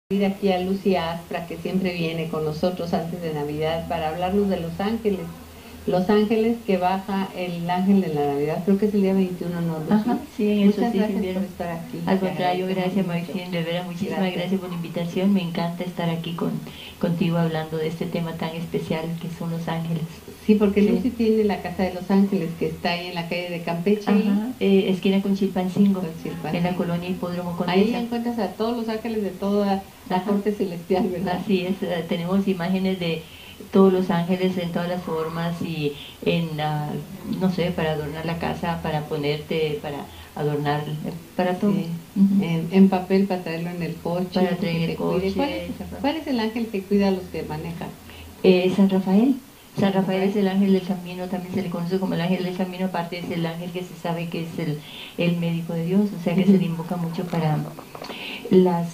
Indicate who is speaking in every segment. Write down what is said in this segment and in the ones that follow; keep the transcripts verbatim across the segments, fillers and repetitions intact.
Speaker 1: Aquí a Lucy Aspra, que siempre viene con nosotros antes de Navidad para hablarnos de los ángeles. Los ángeles que baja el ángel de la Navidad, creo que es el día veintiuno, ¿no, Lucy?
Speaker 2: Ajá, sí, en
Speaker 1: Muchas
Speaker 2: eso sí,
Speaker 1: gracias
Speaker 2: sí,
Speaker 1: por estar aquí.
Speaker 2: al contrario, gracias Maricín, de veras, muchísimas gracias.
Speaker 1: Gracias.
Speaker 2: gracias por la invitación. Me encanta estar aquí con, contigo hablando de este tema tan especial que son los ángeles.
Speaker 1: Sí, porque
Speaker 2: Sí.
Speaker 1: Lucy tiene la Casa de los Ángeles, que está ahí en la calle de Campeche.
Speaker 2: Ajá, eh, esquina con Chilpancingo,
Speaker 1: Con Chilpancingo.
Speaker 2: en la colonia Hipódromo Condesa.
Speaker 1: Ahí encuentras a todos los ángeles de toda la
Speaker 2: Ajá.
Speaker 1: corte celestial, ¿verdad?
Speaker 2: Así es, eh, tenemos imágenes de todos los ángeles en todas las formas y en, uh, no sé, para adornar la casa, para ponerte, para adornar, eh, para todo.
Speaker 1: Sí.
Speaker 2: Uh-huh.
Speaker 1: en, en papel para traerlo en el coche.
Speaker 2: Para traer el coche.
Speaker 1: ¿Cuál es, ¿Cuál es el ángel que cuida a los que manejan?
Speaker 2: Eh, San Rafael. San Rafael es el ángel del camino, también se le conoce como el ángel del camino, aparte es el ángel que se sabe que es el, el médico de Dios, o sea que uh-huh. se le invoca mucho para las,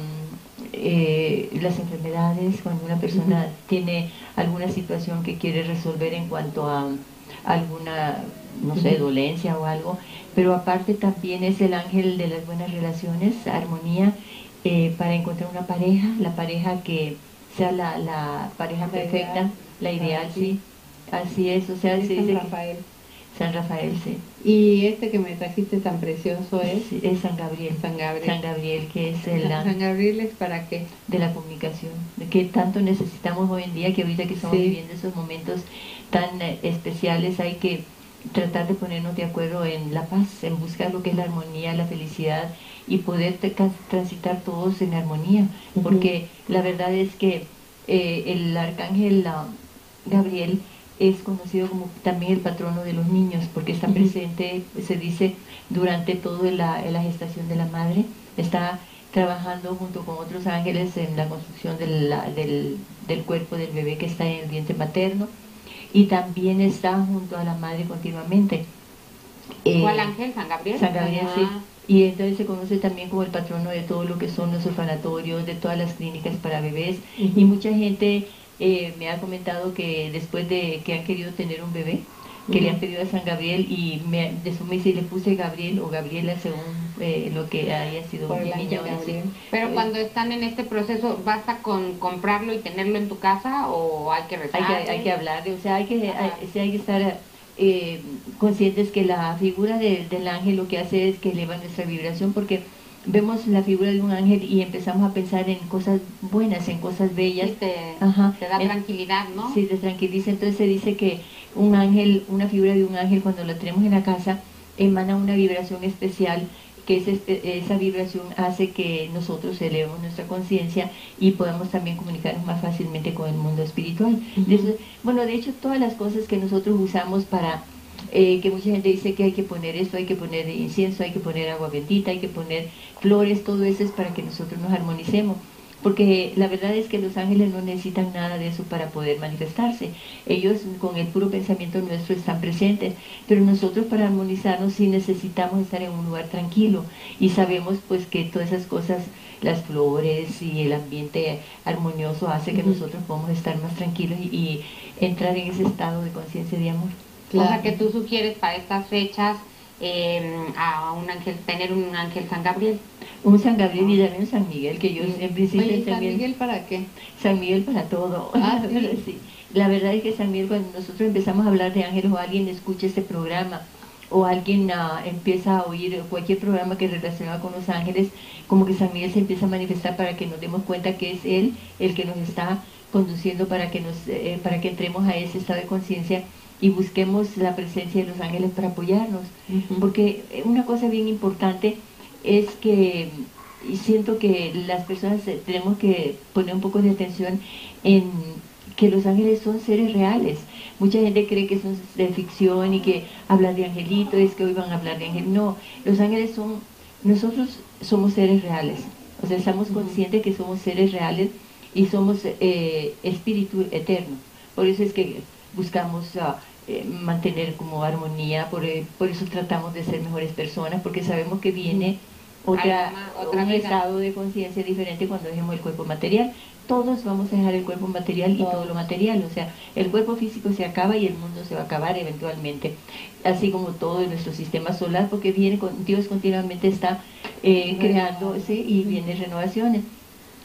Speaker 2: um, eh, las enfermedades, cuando una persona uh-huh. tiene alguna situación que quiere resolver en cuanto a alguna, no sé, uh-huh. dolencia o algo, pero aparte también es el ángel de las buenas relaciones, armonía, eh, para encontrar una pareja, la pareja que sea la, la pareja perfecta, la ideal, sí, así es, o sea,
Speaker 1: es
Speaker 2: se
Speaker 1: San
Speaker 2: dice
Speaker 1: Rafael.
Speaker 2: Que San Rafael, sí.
Speaker 1: Y este que me trajiste tan precioso es,
Speaker 2: sí, es San Gabriel.
Speaker 1: San Gabriel.
Speaker 2: San Gabriel, que es el
Speaker 1: San Gabriel es para qué?
Speaker 2: De la comunicación, que tanto necesitamos hoy en día, que ahorita que estamos sí. viviendo esos momentos tan eh, especiales, hay que tratar de ponernos de acuerdo en la paz, en buscar lo que es la armonía, la felicidad y poder transitar todos en armonía, uh-huh. porque la verdad es que eh, el arcángel uh, Gabriel es conocido como también el patrono de los niños, porque está uh-huh. presente, se dice, durante toda la, la gestación de la madre, está trabajando junto con otros ángeles en la construcción de la, del, del cuerpo del bebé que está en el vientre materno, y también está junto a la madre continuamente.
Speaker 3: ¿Cuál eh, ángel? ¿San Gabriel?
Speaker 2: San Gabriel, sí. Y entonces se conoce también como el patrono de todo lo que son los orfanatorios, de todas las clínicas para bebés. Uh-huh. Y mucha gente eh, me ha comentado que después de que han querido tener un bebé, que uh-huh. le han pedido a San Gabriel, y me, de eso me dice, le puse Gabriel o Gabriela según eh, lo que haya sido
Speaker 1: Por
Speaker 2: mi niña.
Speaker 3: Pero eh, cuando están en este proceso, ¿basta con comprarlo y tenerlo en tu casa o hay que rezar?
Speaker 2: Hay que, hay que hablar, o sea, hay que, hay, sí, hay que estar eh, conscientes que la figura de, del ángel lo que hace es que eleva nuestra vibración, porque vemos la figura de un ángel y empezamos a pensar en cosas buenas, en cosas bellas.
Speaker 3: Sí, te,
Speaker 2: Ajá.
Speaker 3: te da en, tranquilidad, ¿no?
Speaker 2: Sí, te tranquiliza. Entonces se dice que un ángel, una figura de un ángel, cuando la tenemos en la casa, emana una vibración especial, que es este, esa vibración hace que nosotros elevemos nuestra conciencia y podamos también comunicarnos más fácilmente con el mundo espiritual. Uh-huh. de eso, bueno, de hecho, todas las cosas que nosotros usamos para... Eh, que mucha gente dice que hay que poner esto, hay que poner incienso, hay que poner agua bendita, hay que poner flores, todo eso es para que nosotros nos armonicemos, porque la verdad es que los ángeles no necesitan nada de eso para poder manifestarse. Ellos con el puro pensamiento nuestro están presentes, pero nosotros para armonizarnos sí necesitamos estar en un lugar tranquilo, y sabemos pues que todas esas cosas, las flores y el ambiente armonioso hace que uh-huh. nosotros podamos estar más tranquilos y, y entrar en ese estado de conciencia de amor.
Speaker 3: Claro. O sea que tú sugieres para estas fechas eh, a un ángel, tener un ángel San Gabriel.
Speaker 2: Un San Gabriel y también un San Miguel, que yo
Speaker 1: sí.
Speaker 2: siempre siempre
Speaker 1: Oye, ¿San Miguel para qué?
Speaker 2: San Miguel para todo.
Speaker 1: Ah, ¿sí?
Speaker 2: sí. La verdad es que San Miguel, cuando nosotros empezamos a hablar de ángeles o alguien escucha este programa o alguien uh, empieza a oír cualquier programa que relaciona con los ángeles, como que San Miguel se empieza a manifestar para que nos demos cuenta que es él el que nos está conduciendo para que nos eh, para que entremos a ese estado de conciencia y busquemos la presencia de los ángeles para apoyarnos. Uh-huh. Porque una cosa bien importante es que, y siento que las personas tenemos que poner un poco de atención en que los ángeles son seres reales. Mucha gente cree que son de ficción y que hablan de angelitos, es que hoy van a hablar de ángeles. No, los ángeles son, nosotros somos seres reales. O sea, estamos conscientes que somos seres reales y somos eh, espíritu eterno. Por eso es que buscamos uh, eh, mantener como armonía, por, eh, por eso tratamos de ser mejores personas, porque sabemos que viene otra, otra un vida. estado de conciencia diferente cuando dejemos el cuerpo material. Todos vamos a dejar el cuerpo material y todo. todo lo material, o sea, el cuerpo físico se acaba y el mundo se va a acabar eventualmente, así como todo en nuestro sistema solar, porque viene con, Dios continuamente está eh, creando, ¿sí? Y vienen renovaciones.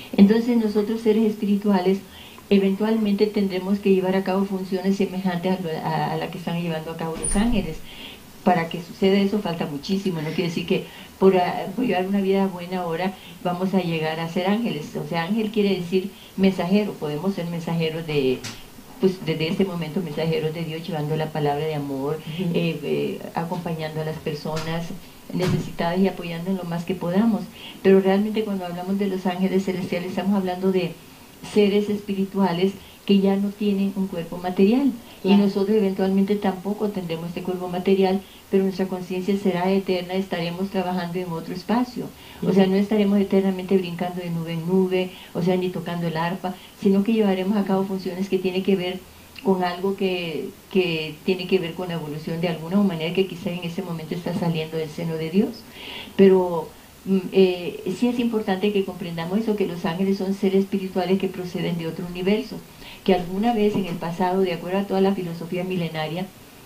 Speaker 2: Entonces nosotros seres espirituales eventualmente tendremos que llevar a cabo funciones semejantes a, lo, a, a la que están llevando a cabo los ángeles. Para que suceda eso falta muchísimo, no quiere decir que por, por llevar una vida buena ahora vamos a llegar a ser ángeles. O sea, ángel quiere decir mensajero, podemos ser mensajeros de, pues desde este momento mensajeros de Dios, llevando la palabra de amor, uh-huh. eh, eh, acompañando a las personas necesitadas y apoyando en lo más que podamos. Pero realmente cuando hablamos de los ángeles celestiales estamos hablando de seres espirituales que ya no tienen un cuerpo material. Claro. Y nosotros eventualmente tampoco tendremos este cuerpo material, pero nuestra conciencia será eterna, estaremos trabajando en otro espacio. Uh-huh. O sea, no estaremos eternamente brincando de nube en nube, o sea, ni tocando el arpa, sino que llevaremos a cabo funciones que tienen que ver con algo que, que tiene que ver con la evolución de alguna humanidad que quizá en ese momento está saliendo del seno de Dios. Pero eh, sí es importante que comprendamos eso, que los ángeles son seres espirituales que proceden de otro universo, que alguna vez en el pasado, de acuerdo a toda la filosofía milenaria,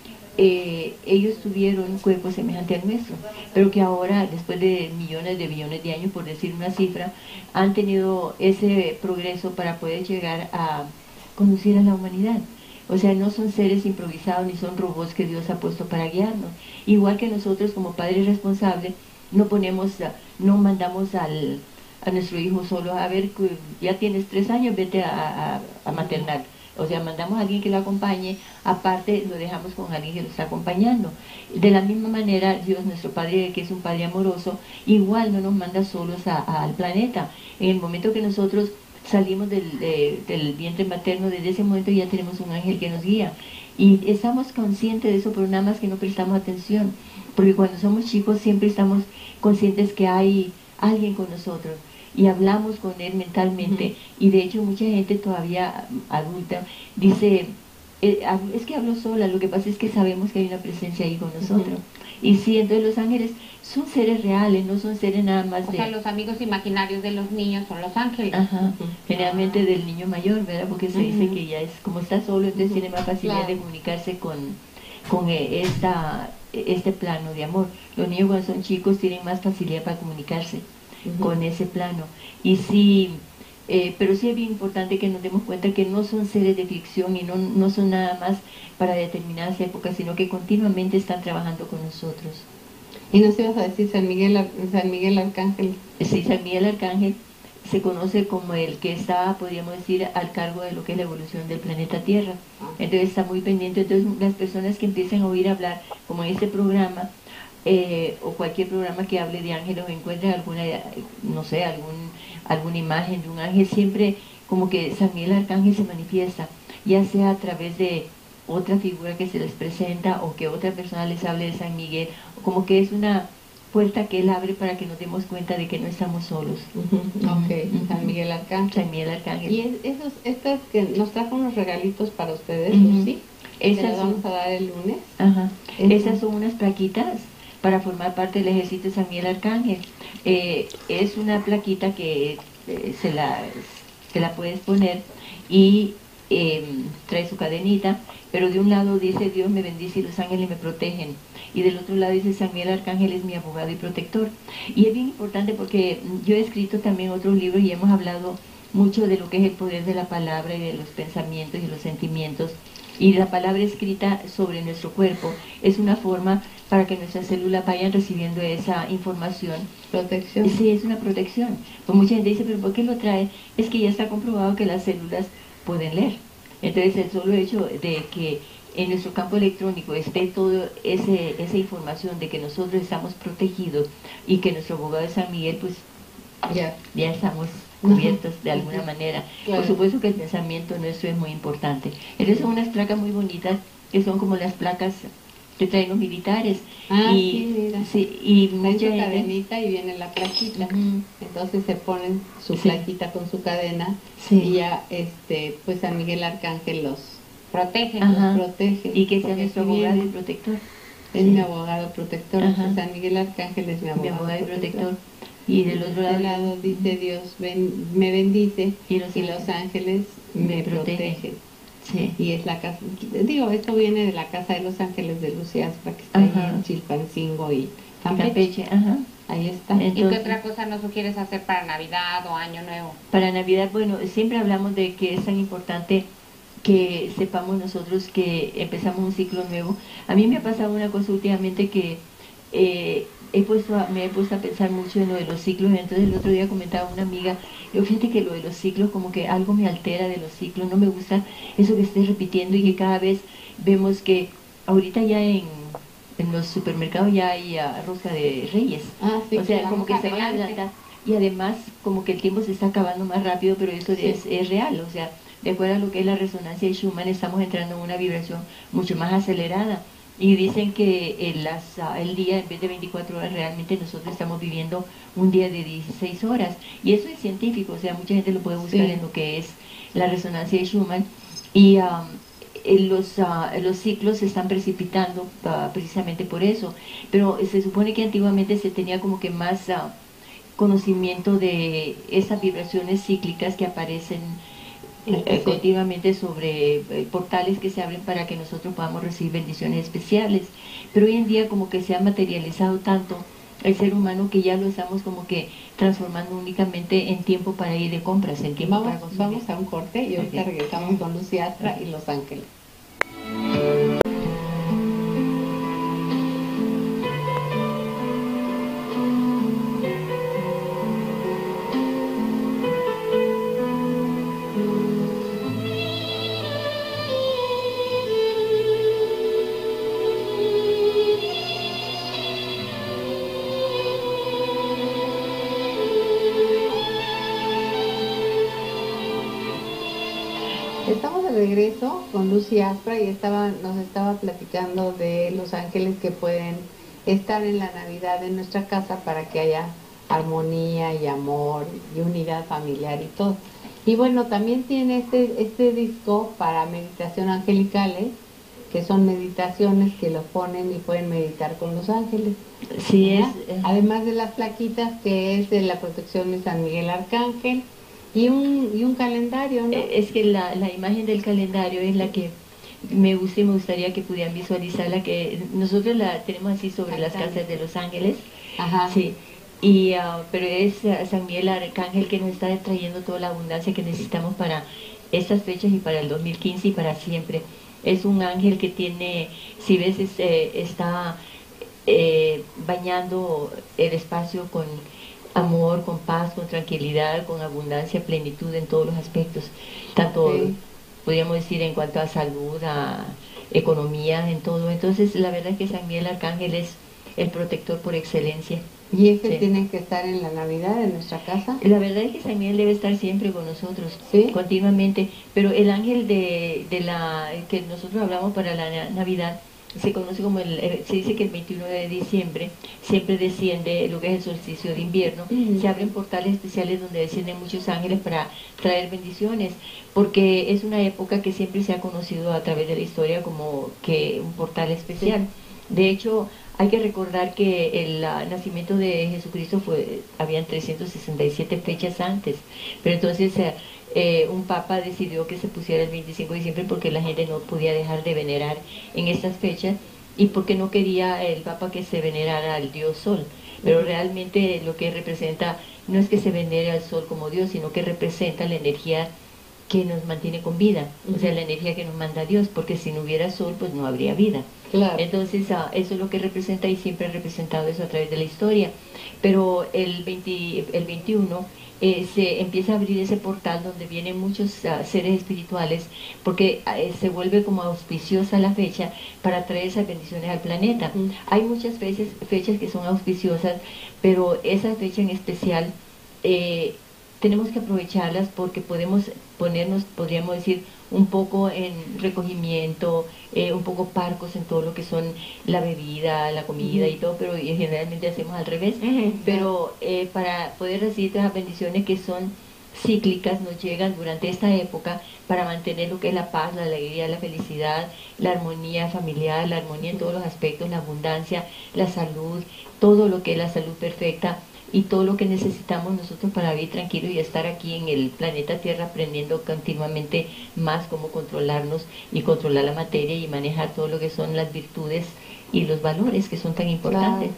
Speaker 2: eh, ellos tuvieron un cuerpo semejante al nuestro, pero que ahora, después de millones de billones de años, por decir una cifra, han tenido ese progreso para poder llegar a conducir a la humanidad. O sea, no son seres improvisados ni son robots que Dios ha puesto para guiarnos. Igual que nosotros como padres responsables no ponemos, no mandamos al, a nuestro hijo solo, a ver, ya tienes tres años, vete a, a, a maternar. O sea, mandamos a alguien que lo acompañe, aparte lo dejamos con alguien que lo está acompañando. De la misma manera, Dios, nuestro Padre, que es un Padre amoroso, igual no nos manda solos a, a, al planeta. En el momento que nosotros salimos del, de, del vientre materno, desde ese momento ya tenemos un ángel que nos guía. Y estamos conscientes de eso, pero nada más que no prestamos atención. Porque cuando somos chicos siempre estamos conscientes que hay alguien con nosotros. Y hablamos con él mentalmente, uh-huh. y de hecho mucha gente todavía adulta dice, eh, es que hablo sola, lo que pasa es que sabemos que hay una presencia ahí con nosotros. Uh-huh. Y sí, entonces los ángeles son seres reales, no son seres nada más
Speaker 3: o
Speaker 2: de...
Speaker 3: O sea, los amigos imaginarios de los niños son los ángeles.
Speaker 2: Ajá, uh-huh. generalmente ah. del niño mayor, ¿verdad? Porque se uh-huh. dice que ya es, como está solo, entonces uh-huh. tiene más facilidad claro. de comunicarse con, con eh, esta, este plano de amor. Los niños cuando son chicos tienen más facilidad para comunicarse. Uh-huh. con ese plano. Y sí, eh, pero sí es bien importante que nos demos cuenta que no son seres de ficción y no, no son nada más para determinadas épocas, sino que continuamente están trabajando con nosotros.
Speaker 1: ¿Y nos ibas a decir San Miguel, San Miguel Arcángel?
Speaker 2: Sí, San Miguel Arcángel se conoce como el que está, podríamos decir, al cargo de lo que es la evolución del planeta Tierra. Entonces está muy pendiente. Entonces las personas que empiecen a oír hablar, como en este programa, Eh, o cualquier programa que hable de ángeles o encuentre alguna, no sé, algún, alguna imagen de un ángel, siempre como que San Miguel Arcángel se manifiesta, ya sea a través de otra figura que se les presenta o que otra persona les hable de San Miguel, como que es una puerta que él abre para que nos demos cuenta de que no estamos solos.
Speaker 1: Uh-huh. Ok, uh-huh. San Miguel Arcángel.
Speaker 2: San Miguel Arcángel.
Speaker 1: Y esos, estas que nos trajo unos regalitos para ustedes, uh-huh. ¿sí? Esas las vamos a dar el lunes.
Speaker 2: Ajá. Esas son unas plaquitas para formar parte del ejército de San Miguel Arcángel. Eh, es una plaquita que eh, se, la, se la puedes poner y eh, trae su cadenita, pero de un lado dice Dios me bendice y los ángeles me protegen, y del otro lado dice San Miguel Arcángel es mi abogado y protector. Y es bien importante porque yo he escrito también otros libros y hemos hablado mucho de lo que es el poder de la palabra y de los pensamientos y los sentimientos. Y la palabra escrita sobre nuestro cuerpo es una forma para que nuestras células vayan recibiendo esa información.
Speaker 1: Protección.
Speaker 2: Sí, es una protección. Pues mucha gente dice, pero ¿por qué lo trae? Es que ya está comprobado que las células pueden leer. Entonces el solo hecho de que en nuestro campo electrónico esté toda esa información de que nosotros estamos protegidos y que nuestro abogado es San Miguel, pues ya, ya estamos cubiertos de alguna uh-huh. manera. Claro. Por supuesto que el pensamiento nuestro es muy importante. Entonces son unas placas muy bonitas que son como las placas que traen los militares.
Speaker 1: Ah,
Speaker 2: y,
Speaker 1: sí, mira.
Speaker 2: Sí, y
Speaker 1: mucha su cadenita y viene la plaquita. Uh-huh. Entonces se ponen su sí. plaquita con su cadena sí. y ya, este, pues San Miguel Arcángel los protege, los protege.
Speaker 2: Y que sea nuestro abogado y protector.
Speaker 1: Es sí. mi abogado protector. Ajá. San Miguel Arcángel es mi abogado,
Speaker 2: mi abogado y protector. protector.
Speaker 1: Y del otro lado, lado dice Dios ven, me bendice y los, y los ángeles me, me protegen. protegen. Sí. Y es la casa, digo, esto viene de la casa de los ángeles de Lucias, para que está ahí en Chilpancingo y Campeche.
Speaker 2: Campeche. Ajá.
Speaker 1: Ahí está.
Speaker 2: Entonces,
Speaker 3: ¿y qué otra cosa nos sugieres hacer para Navidad o Año Nuevo?
Speaker 2: Para Navidad, bueno, siempre hablamos de que es tan importante que sepamos nosotros que empezamos un ciclo nuevo. A mí me ha pasado una cosa últimamente que eh, he puesto a- me he puesto a pensar mucho en lo de los ciclos. Entonces el otro día comentaba una amiga, yo fíjate que lo de los ciclos, como que algo me altera de los ciclos, no me gusta eso que esté repitiendo y que cada vez vemos que ahorita ya en, en los supermercados ya hay ah, rosca de reyes,
Speaker 1: Ah, sí,
Speaker 2: o sea,
Speaker 3: vamos
Speaker 2: como que se van a
Speaker 3: adelante.
Speaker 2: adelantar y además como que el tiempo se está acabando más rápido, pero eso
Speaker 1: Sí.
Speaker 2: es, es real, o sea, de acuerdo a lo que es la resonancia de Schumann, estamos entrando en una vibración mucho más acelerada. Y dicen que el, las, ah, el día, en vez de veinticuatro horas, realmente nosotros estamos viviendo un día de dieciséis horas. Y eso es científico, o sea, mucha gente lo puede buscar
Speaker 1: Sí.
Speaker 2: en lo que es la resonancia de Schumann. Y ah, eh, los, ah, los ciclos se están precipitando ah, precisamente por eso. Pero se supone que antiguamente se tenía como que más ah, conocimiento de esas vibraciones cíclicas que aparecen eh,
Speaker 1: Sí.
Speaker 2: continuamente sobre eh, portales que se abren para que nosotros podamos recibir bendiciones especiales. Pero hoy en día como que se ha materializado tanto el ser humano que ya lo estamos como que transformando únicamente en tiempo para ir de compras, en tiempo
Speaker 1: Vamos,
Speaker 2: para consumir.
Speaker 1: vamos a un corte y ahorita
Speaker 2: Ok.
Speaker 1: regresamos con Lucy Astra
Speaker 2: Ok.
Speaker 1: y Los Ángeles. Estamos de regreso con Lucy Aspra y estaba, nos estaba platicando de los ángeles que pueden estar en la Navidad en nuestra casa para que haya armonía y amor y unidad familiar y todo. Y bueno, también tiene este, este disco para meditación angelicales, que son meditaciones que lo ponen y pueden meditar con los ángeles.
Speaker 2: Sí, es,
Speaker 1: ¿verdad?
Speaker 2: eh,
Speaker 1: Además de las plaquitas, que es de la protección de San Miguel Arcángel, y un, y un calendario, ¿no?
Speaker 2: eh, es que la, la imagen del calendario es la que me gusta y me gustaría que pudieran visualizarla, que nosotros la tenemos así sobre
Speaker 1: Ahí
Speaker 2: las
Speaker 1: está.
Speaker 2: casas de los ángeles.
Speaker 1: Ajá.
Speaker 2: Sí, y, ah, pero es ah, San Miguel Arcángel que nos está trayendo toda la abundancia que necesitamos para estas fechas y para el dos mil quince y para siempre. Es un ángel que tiene, si ves, es, eh, está eh, bañando el espacio con amor, con paz, con tranquilidad, con abundancia, plenitud en todos los aspectos, tanto,
Speaker 1: Ok.
Speaker 2: podríamos decir, en cuanto a salud, a economía, en todo. Entonces, la verdad es que San Miguel Arcángel es el protector por excelencia.
Speaker 1: Y ese
Speaker 2: Sí.
Speaker 1: tiene que estar en la Navidad en nuestra casa.
Speaker 2: La verdad es que San Miguel debe estar siempre con nosotros,
Speaker 1: ¿Sí?
Speaker 2: continuamente, pero el ángel de, de la que nosotros hablamos para la na- Navidad se conoce como el, eh, se dice que el veintiuno de diciembre siempre desciende lo que es el solsticio de invierno,
Speaker 1: Ujú.
Speaker 2: se abren portales especiales donde descienden muchos ángeles para traer bendiciones, porque es una época que siempre se ha conocido a través de la historia como que un portal especial. De hecho, hay que recordar que el ah, nacimiento de Jesucristo fue, habían trescientas sesenta y siete fechas antes, pero entonces eh, eh, un papa decidió que se pusiera el veinticinco de diciembre porque la gente no podía dejar de venerar en estas fechas y porque no quería el papa que se venerara al dios sol. Pero
Speaker 1: Ujú.
Speaker 2: realmente lo que representa no es que se venere al sol como dios, sino que representa la energía que nos mantiene con vida, o sea,
Speaker 1: Ujú.
Speaker 2: la energía que nos manda Dios, porque si no hubiera sol, pues no habría vida.
Speaker 1: Claro.
Speaker 2: Entonces, ah, eso es lo que representa y siempre ha representado eso a través de la historia. Pero el, veinte, el veintiuno eh, se empieza a abrir ese portal donde vienen muchos ah, seres espirituales, porque ah, eh, se vuelve como auspiciosa la fecha para traer esas bendiciones al planeta.
Speaker 1: Ujú.
Speaker 2: Hay muchas fechas, fechas que son auspiciosas, pero esa fecha en especial eh, tenemos que aprovecharlas porque podemos ponernos, podríamos decir, un poco en recogimiento, eh, un poco parcos en todo lo que son la bebida, la comida
Speaker 1: Ujú.
Speaker 2: y todo, pero eh, generalmente hacemos al revés.
Speaker 3: Ujú.
Speaker 2: Pero eh, para poder recibir las bendiciones que son cíclicas nos llegan durante esta época para mantener lo que es la paz, la alegría, la felicidad, la armonía familiar, la armonía en todos los aspectos, la abundancia, la salud, todo lo que es la salud perfecta y todo lo que necesitamos nosotros para vivir tranquilo y estar aquí en el planeta Tierra aprendiendo continuamente más cómo controlarnos y controlar la materia y manejar todo lo que son las virtudes y los valores que son tan importantes.
Speaker 1: Claro.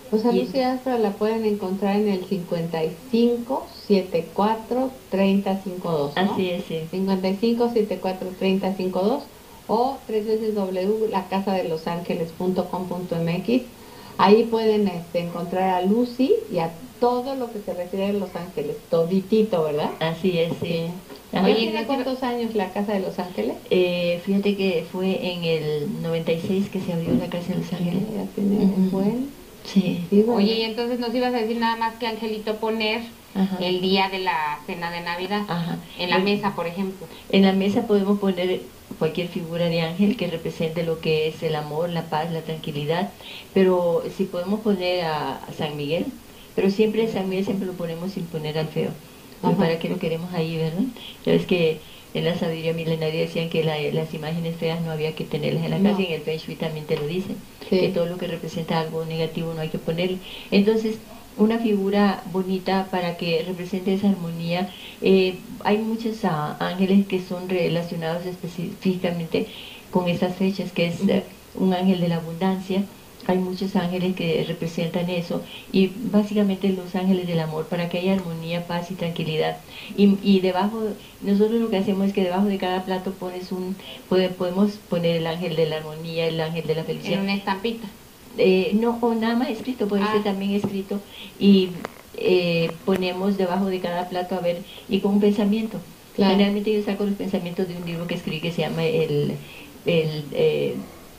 Speaker 1: Pues a
Speaker 2: Y-
Speaker 1: Lucy Aspra la pueden encontrar en el cincuenta y cinco setenta y cuatro treinta cincuenta y dos, ¿no?
Speaker 2: Así es, sí.
Speaker 1: cincuenta y cinco setenta y cuatro treinta cincuenta y dos o tres veces doble u punto la casa de los ángeles punto com punto m x. Ahí pueden este, encontrar a Lucy y a todo lo que se refiere a Los Ángeles, toditito, ¿verdad?
Speaker 2: Así es, sí.
Speaker 1: Sí.
Speaker 2: Ajá.
Speaker 1: ¿Ya
Speaker 3: Oye,
Speaker 1: tiene
Speaker 3: no
Speaker 1: cuántos años la casa de Los Ángeles?
Speaker 2: Eh, fíjate que fue en el noventa y seis que se abrió la Casa de Los Ángeles.
Speaker 1: Ya tiene
Speaker 2: Ujú.
Speaker 1: un buen.
Speaker 2: Sí.
Speaker 1: Sí, ¿verdad?
Speaker 3: Oye, y entonces nos ibas a decir nada más que Angelito poner
Speaker 2: Ajá.
Speaker 3: el día de la cena de Navidad,
Speaker 2: Ajá.
Speaker 3: en la
Speaker 2: Bueno,
Speaker 3: mesa, por ejemplo.
Speaker 2: En la mesa podemos poner cualquier figura de ángel que represente lo que es el amor, la paz, la tranquilidad, pero si podemos poner a, a San Miguel, pero siempre San Miguel siempre lo ponemos sin poner al feo. Pues
Speaker 1: Ajá.
Speaker 2: para qué lo queremos ahí, ¿verdad? Ya ves que en la sabiduría milenaria decían que la- las imágenes feas no había que tenerlas en la
Speaker 1: No.
Speaker 2: casa, y en el Feng Shui también te lo dicen,
Speaker 1: Sí.
Speaker 2: que todo lo que representa algo negativo no hay que ponerlo. Entonces, una figura bonita para que represente esa armonía. Eh, hay muchos ah, ángeles que son relacionados específicamente con estas fechas, que es eh, un ángel de la abundancia. Hay muchos ángeles que representan eso, y básicamente los ángeles del amor, para que haya armonía, paz y tranquilidad. Y, y debajo, nosotros lo que hacemos es que debajo de cada plato pones un, puede- podemos poner el ángel de la armonía, el ángel de la
Speaker 3: En
Speaker 2: felicidad.
Speaker 3: una estampita.
Speaker 2: Eh, no, o nada más escrito, puede
Speaker 3: Ah.
Speaker 2: ser también escrito, y eh, ponemos debajo de cada plato, a ver, y con un pensamiento.
Speaker 1: Claro.
Speaker 2: Generalmente yo saco los pensamientos de un libro que escribí que se llama el, el, eh,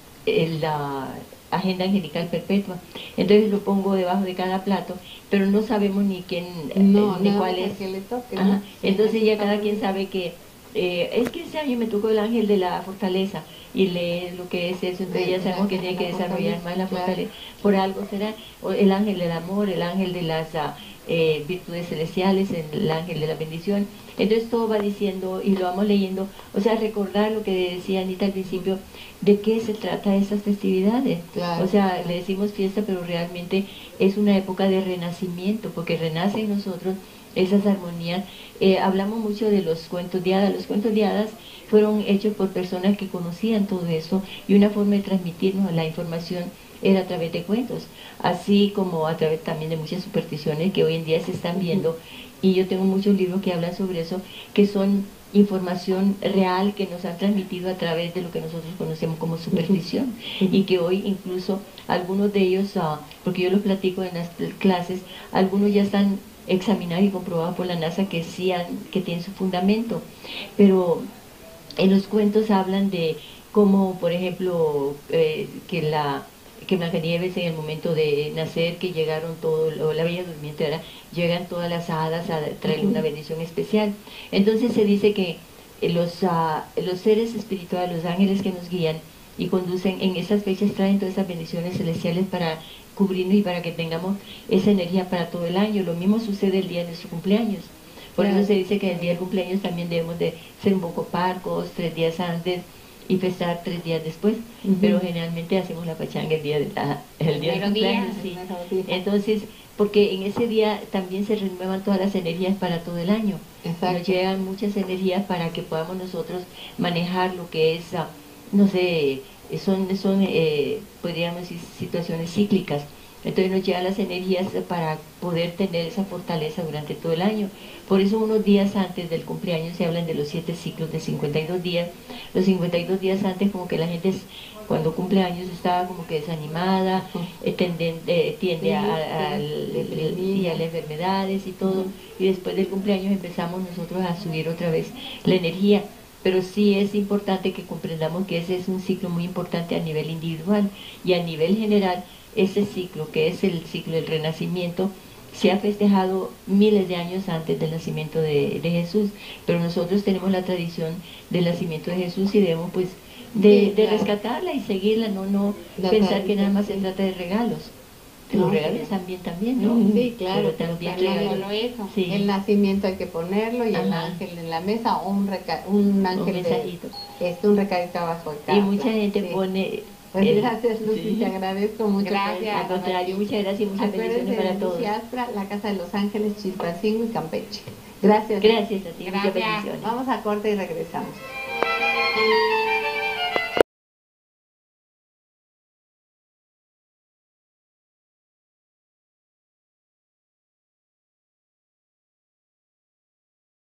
Speaker 2: el, la Agenda Angelical Perpetua. Entonces lo pongo debajo de cada plato, pero no sabemos ni quién,
Speaker 1: No,
Speaker 2: eh, ni
Speaker 1: nada
Speaker 2: cuál
Speaker 1: más
Speaker 2: es.
Speaker 1: al que le toque, ¿no?
Speaker 2: Ajá.
Speaker 1: Sí,
Speaker 2: Entonces
Speaker 1: eso
Speaker 2: ya
Speaker 1: está
Speaker 2: cada
Speaker 1: muy
Speaker 2: quien
Speaker 1: bien.
Speaker 2: sabe que eh, es que este año me tocó el ángel de la fortaleza, y lee lo que es eso, entonces
Speaker 1: Sí,
Speaker 2: ya sabemos que
Speaker 1: el
Speaker 2: tiene
Speaker 1: ángel
Speaker 2: que
Speaker 1: de la
Speaker 2: desarrollar
Speaker 1: fortaleza,
Speaker 2: más la
Speaker 1: claro.
Speaker 2: fortaleza. Por algo será, o el ángel del amor, el ángel de las ah, eh, virtudes celestiales, el ángel de la bendición. Entonces todo va diciendo y lo vamos leyendo, o sea, recordar lo que decía Anita al principio, de qué se trata estas festividades.
Speaker 1: Claro,
Speaker 2: O sea,
Speaker 1: claro.
Speaker 2: le decimos fiesta, pero realmente es una época de renacimiento, porque renace en nosotros esas armonías. Eh, hablamos mucho de los cuentos de hadas. Los cuentos de hadas fueron hechos por personas que conocían todo eso, y una forma de transmitirnos la información era a través de cuentos, así como a través también de muchas supersticiones que hoy en día se están viendo. Y yo tengo muchos libros que hablan sobre eso, que son información real que nos han transmitido a través de lo que nosotros conocemos como superstición, y que hoy incluso algunos de ellos, ah, porque yo los platico en las clases, algunos ya están examinados y comprobados por la NASA que sí han, que tienen su fundamento. Pero en los cuentos hablan de cómo, por ejemplo, eh, que la que Blancanieves en el momento de nacer, que llegaron todos, o la Bella Durmiente, ¿verdad? Llegan todas las hadas a traerle una bendición especial. Entonces se dice que eh, los, ah, los seres espirituales, los ángeles que nos guían y conducen en esas fechas, traen todas esas bendiciones celestiales para cubrirnos y para que tengamos esa energía para todo el año. Lo mismo sucede el día de nuestro cumpleaños. Por
Speaker 1: Claro.
Speaker 2: eso se dice que el día del cumpleaños también debemos de ser un poco parcos, tres días antes, y festar tres días después.
Speaker 1: Ujú.
Speaker 2: Pero generalmente hacemos la pachanga el día, de la, el día del
Speaker 3: Mero día.
Speaker 2: cumpleaños, sí.
Speaker 1: Sí.
Speaker 2: Entonces, porque en ese día también se renuevan todas las energías para todo el año.
Speaker 1: Exacto.
Speaker 2: Nos llegan muchas energías para que podamos nosotros manejar lo que es, ah, no sé, son, son eh, podríamos decir, situaciones cíclicas. Entonces nos llegan las energías para poder tener esa fortaleza durante todo el año. Por eso unos días antes del cumpleaños se hablan de los siete ciclos de cincuenta y dos días. Los cincuenta y dos días antes, como que la gente es- cuando cumple años estaba como que desanimada, eh, tenden- eh, tiende
Speaker 1: Sí,
Speaker 2: a, a-
Speaker 1: sí,
Speaker 2: al-
Speaker 1: deprimida.
Speaker 2: sí, a las enfermedades y todo.
Speaker 1: Ujú.
Speaker 2: Y después del cumpleaños empezamos nosotros a subir otra vez la energía. Pero sí es importante que comprendamos que ese es un ciclo muy importante a nivel individual, y a nivel general. Ese ciclo, que es el ciclo del renacimiento, se ha festejado miles de años antes del nacimiento de, de Jesús, pero nosotros tenemos la tradición del nacimiento de Jesús, y debemos pues de,
Speaker 1: Sí,
Speaker 2: de
Speaker 1: claro.
Speaker 2: rescatarla y seguirla, no no
Speaker 1: La
Speaker 2: pensar que
Speaker 1: tradición,
Speaker 2: nada más se
Speaker 1: sí.
Speaker 2: trata de regalos.
Speaker 1: No,
Speaker 2: Los regalos
Speaker 1: sí.
Speaker 2: también, también, ¿no?
Speaker 1: Sí, claro,
Speaker 2: Pero también
Speaker 1: pero también
Speaker 2: regalos.
Speaker 3: solo eso.
Speaker 2: Sí.
Speaker 1: El nacimiento hay que ponerlo, y el
Speaker 2: Ajá.
Speaker 1: ángel en la mesa, o un, reca un ángel de,
Speaker 2: mensajito.
Speaker 1: este, un recadito abajo de cada
Speaker 2: Y mucha
Speaker 1: plato,
Speaker 2: gente
Speaker 1: sí.
Speaker 2: pone...
Speaker 1: Pues
Speaker 2: el-
Speaker 1: gracias, Lucy,
Speaker 2: sí.
Speaker 1: te agradezco mucho. por
Speaker 3: Gracias.
Speaker 1: esta
Speaker 2: Al contrario, muchas gracias y muchas
Speaker 1: Acuérdense
Speaker 2: bendiciones para
Speaker 1: de
Speaker 2: todos.
Speaker 1: Lucy Aspra, la Casa de los Ángeles, Chilpancingo y Campeche. Gracias.
Speaker 2: Gracias a ti, muchas
Speaker 3: Gracias.
Speaker 2: bendiciones.
Speaker 1: Vamos a corte y regresamos.